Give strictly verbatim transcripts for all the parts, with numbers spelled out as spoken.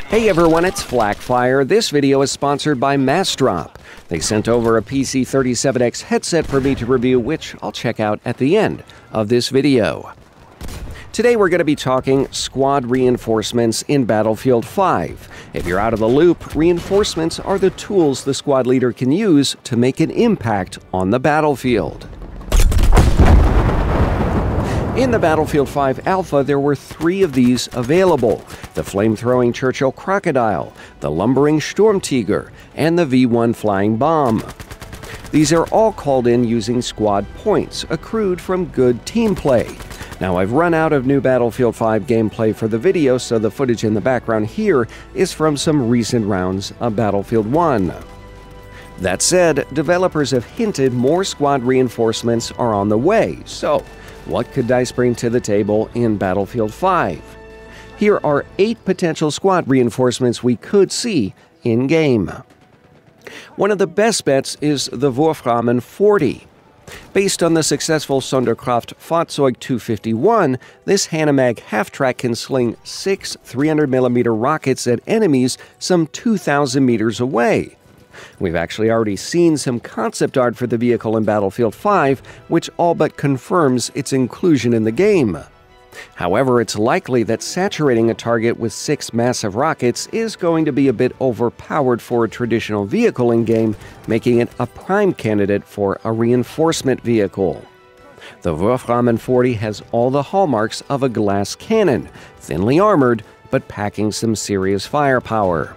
Hey everyone, it's Flakfire. This video is sponsored by Massdrop. They sent over a P C thirty-seven X headset for me to review, which I'll check out at the end of this video. Today we're going to be talking squad reinforcements in Battlefield five. If you're out of the loop, reinforcements are the tools the squad leader can use to make an impact on the battlefield. In the Battlefield five Alpha, there were three of these available: the flame-throwing Churchill Crocodile, the lumbering Sturmtiger, and the V one Flying Bomb. These are all called in using squad points, accrued from good team play. Now, I've run out of new Battlefield five gameplay for the video, so the footage in the background here is from some recent rounds of Battlefield one. That said, developers have hinted more squad reinforcements are on the way, so what could DICE bring to the table in Battlefield five? Here are eight potential squad reinforcements we could see in-game. One of the best bets is the Wurfrahmen forty. Based on the successful Sonderkraft Fahrzeug two fifty-one, this Hanomag half-track can sling six three hundred millimeter rockets at enemies some two thousand meters away. We've actually already seen some concept art for the vehicle in Battlefield five, which all but confirms its inclusion in the game. However, it's likely that saturating a target with six massive rockets is going to be a bit overpowered for a traditional vehicle in-game, making it a prime candidate for a reinforcement vehicle. The Wurfrahmen forty has all the hallmarks of a glass cannon, thinly armored, but packing some serious firepower.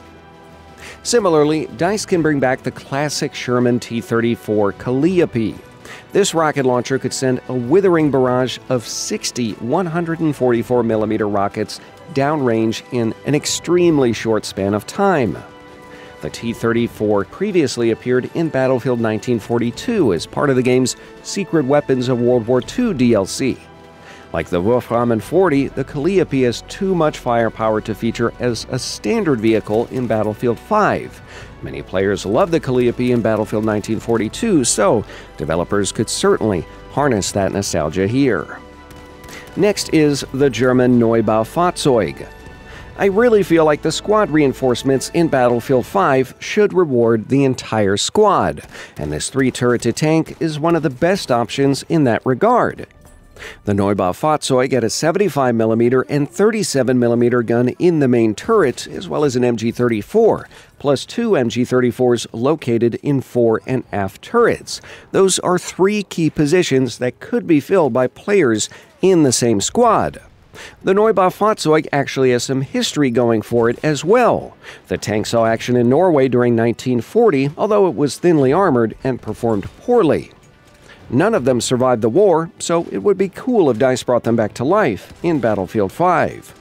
Similarly, DICE can bring back the classic Sherman T thirty-four Calliope. This rocket launcher could send a withering barrage of sixty one hundred forty-four millimeter rockets downrange in an extremely short span of time. The T thirty-four previously appeared in Battlefield nineteen forty-two as part of the game's Secret Weapons of World War two D L C. Like the Wurfrahmen forty, the Calliope has too much firepower to feature as a standard vehicle in Battlefield five. Many players love the Calliope in Battlefield nineteen forty-two, so developers could certainly harness that nostalgia here. Next is the German Neubaufahrzeug. I really feel like the squad reinforcements in Battlefield five should reward the entire squad, and this three-turreted tank is one of the best options in that regard. The Neubaufahrzeug had a seventy-five millimeter and thirty-seven millimeter gun in the main turret, as well as an M G thirty-four, plus two M G thirty-fours located in fore and aft turrets. Those are three key positions that could be filled by players in the same squad. The Neubaufahrzeug actually has some history going for it as well. The tank saw action in Norway during nineteen forty, although it was thinly armored and performed poorly. None of them survived the war, so it would be cool if DICE brought them back to life in Battlefield five.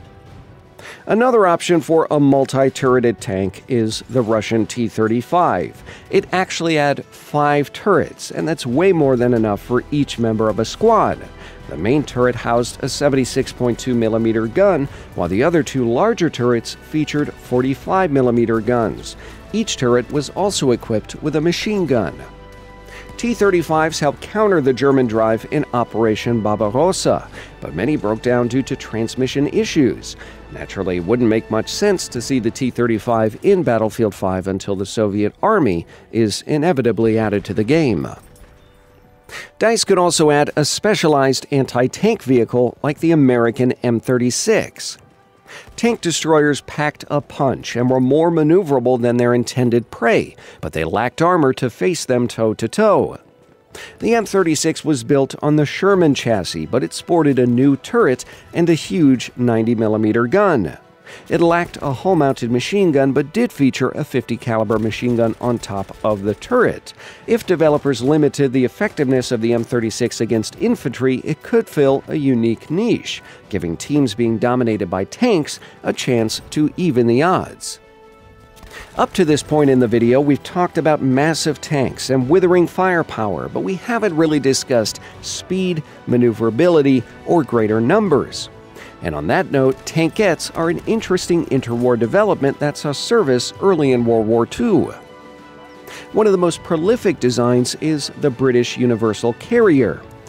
Another option for a multi-turreted tank is the Russian T thirty-five. It actually had five turrets, and that's way more than enough for each member of a squad. The main turret housed a seventy-six point two millimeter gun, while the other two larger turrets featured forty-five millimeter guns. Each turret was also equipped with a machine gun. T thirty-fives helped counter the German drive in Operation Barbarossa, but many broke down due to transmission issues. Naturally, it wouldn't make much sense to see the T thirty-five in Battlefield five until the Soviet Army is inevitably added to the game. DICE could also add a specialized anti-tank vehicle like the American M thirty-six. Tank destroyers packed a punch and were more maneuverable than their intended prey, but they lacked armor to face them toe-to-toe. The M thirty-six was built on the Sherman chassis, but it sported a new turret and a huge ninety millimeter gun. It lacked a hull-mounted machine gun, but did feature a fifty caliber machine gun on top of the turret. If developers limited the effectiveness of the M thirty-six against infantry, it could fill a unique niche, giving teams being dominated by tanks a chance to even the odds. Up to this point in the video, we've talked about massive tanks and withering firepower, but we haven't really discussed speed, maneuverability, or greater numbers. And on that note, tankettes are an interesting interwar development that saw service early in World War Two. One of the most prolific designs is the British Universal Carrier.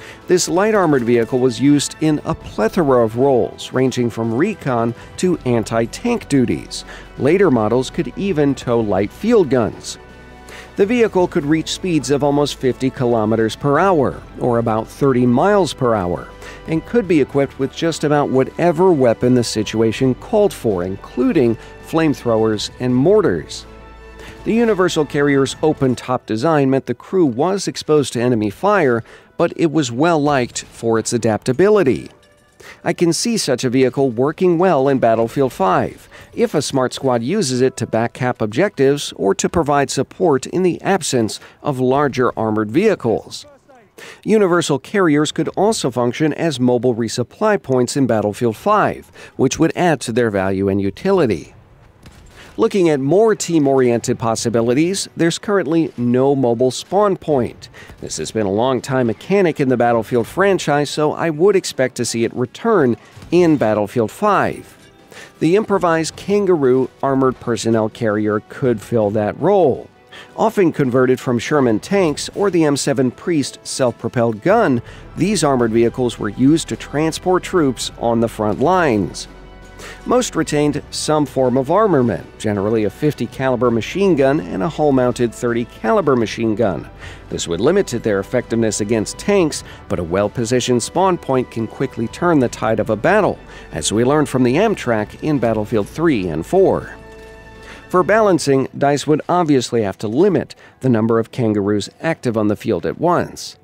This light armored vehicle was used in a plethora of roles, ranging from recon to anti-tank duties. Later models could even tow light field guns. The vehicle could reach speeds of almost fifty kilometers per hour, or about thirty miles per hour, and could be equipped with just about whatever weapon the situation called for, including flamethrowers and mortars. The Universal Carrier's open-top design meant the crew was exposed to enemy fire, but it was well-liked for its adaptability. I can see such a vehicle working well in Battlefield five, if a smart squad uses it to back-cap objectives or to provide support in the absence of larger armored vehicles. Universal Carriers could also function as mobile resupply points in Battlefield five, which would add to their value and utility. Looking at more team-oriented possibilities, there's currently no mobile spawn point. This has been a long-time mechanic in the Battlefield franchise, so I would expect to see it return in Battlefield five. The improvised Kangaroo armored personnel carrier could fill that role. Often converted from Sherman tanks or the M seven Priest self-propelled gun, these armored vehicles were used to transport troops on the front lines. Most retained some form of armament, generally a fifty caliber machine gun and a hull-mounted thirty caliber machine gun. This would limit their effectiveness against tanks, but a well-positioned spawn point can quickly turn the tide of a battle, as we learned from the Amtrak in Battlefield three and four. For balancing, DICE would obviously have to limit the number of Kangaroos active on the field at once.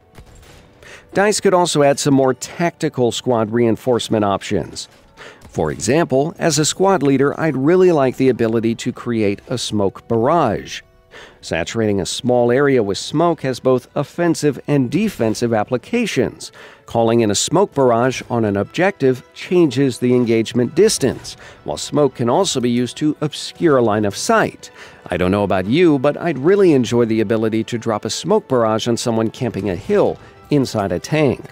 DICE could also add some more tactical squad reinforcement options. For example, as a squad leader, I'd really like the ability to create a smoke barrage. Saturating a small area with smoke has both offensive and defensive applications. Calling in a smoke barrage on an objective changes the engagement distance, while smoke can also be used to obscure a line of sight. I don't know about you, but I'd really enjoy the ability to drop a smoke barrage on someone camping a hill inside a tank.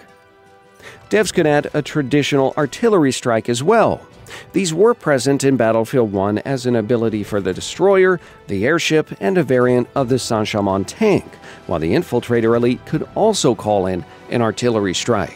Devs could add a traditional artillery strike as well. These were present in Battlefield one as an ability for the destroyer, the airship, and a variant of the Saint-Chamond tank, while the Infiltrator Elite could also call in an artillery strike.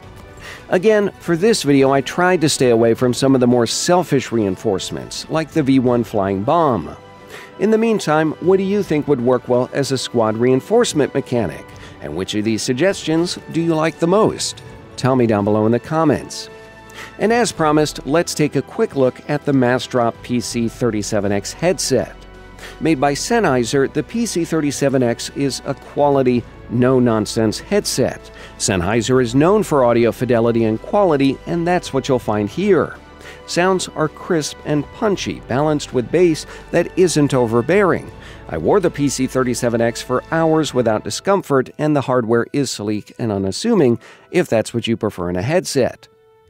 Again, for this video I tried to stay away from some of the more selfish reinforcements, like the V one flying bomb. In the meantime, what do you think would work well as a squad reinforcement mechanic? And which of these suggestions do you like the most? Tell me down below in the comments. And as promised, let's take a quick look at the Massdrop P C thirty-seven X headset. Made by Sennheiser, the P C thirty-seven X is a quality, no-nonsense headset. Sennheiser is known for audio fidelity and quality, and that's what you'll find here. Sounds are crisp and punchy, balanced with bass that isn't overbearing. I wore the P C thirty-seven X for hours without discomfort, and the hardware is sleek and unassuming, if that's what you prefer in a headset.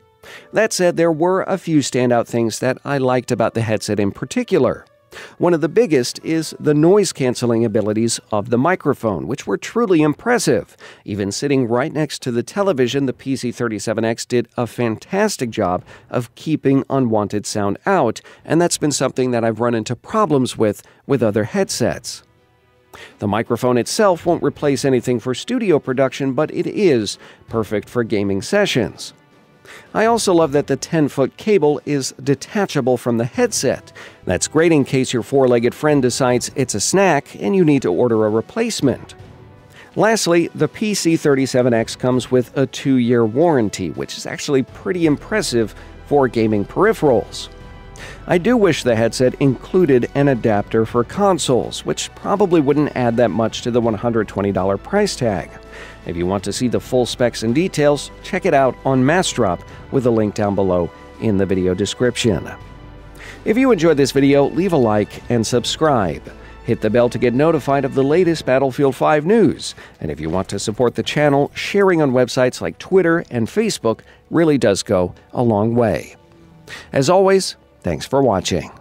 That said, there were a few standout things that I liked about the headset in particular. One of the biggest is the noise-canceling abilities of the microphone, which were truly impressive. Even sitting right next to the television, the P C thirty-seven X did a fantastic job of keeping unwanted sound out, and that's been something that I've run into problems with with other headsets. The microphone itself won't replace anything for studio production, but it is perfect for gaming sessions. I also love that the ten-foot cable is detachable from the headset. That's great in case your four-legged friend decides it's a snack and you need to order a replacement. Lastly, the P C thirty-seven X comes with a two-year warranty, which is actually pretty impressive for gaming peripherals. I do wish the headset included an adapter for consoles, which probably wouldn't add that much to the one hundred twenty dollar price tag. If you want to see the full specs and details, check it out on Massdrop with a link down below in the video description. If you enjoyed this video, leave a like and subscribe. Hit the bell to get notified of the latest Battlefield five news. And if you want to support the channel, sharing on websites like Twitter and Facebook really does go a long way. As always, thanks for watching.